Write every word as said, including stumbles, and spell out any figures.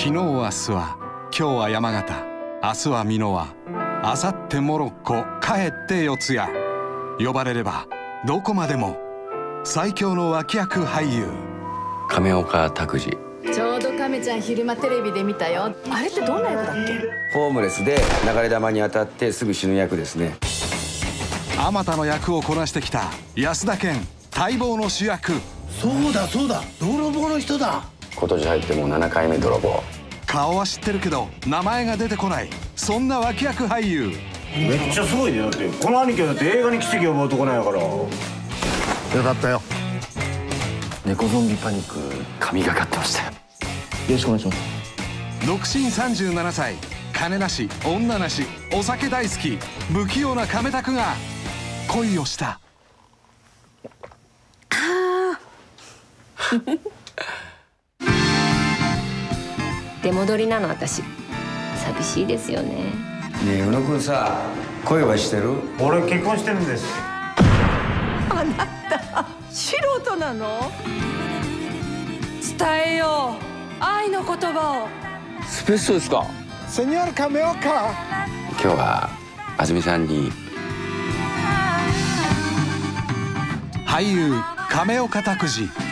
昨日明日は、今日は山形、明日は箕輪、明後日モロッコ、帰って四谷。呼ばれればどこまでも。最強の脇役俳優亀岡拓司。 ちょうど亀ちゃん昼間テレビで見たよ。あれってどんな役だっけ？ ホームレスで流れ弾に当たってすぐ死ぬ役ですね。 あまたの役をこなしてきた安田顕、待望の主役。 そうだそうだ、泥棒の人だ。 今年入ってもうななかいめ泥棒。 顔は知ってるけど名前が出てこない、そんな脇役俳優。 めっちゃすごいね。だってこの兄貴だって映画に奇跡を呼ぶ男なんやから。 よかったよ。 猫ゾンビパニック神がかってましたよ。よろしくお願いします。 独身さんじゅうななさい、金なし女なし、お酒大好き、不器用な亀拓が恋をした。 出戻りなの私。寂しいですよね。 ねえ宇野くんさ、恋はしてる？ 俺結婚してるんです。 あなた素人なの？伝えよう愛の言葉を。 スペースですか？ セニョル亀岡。 今日は安住さんに。 俳優亀岡拓司。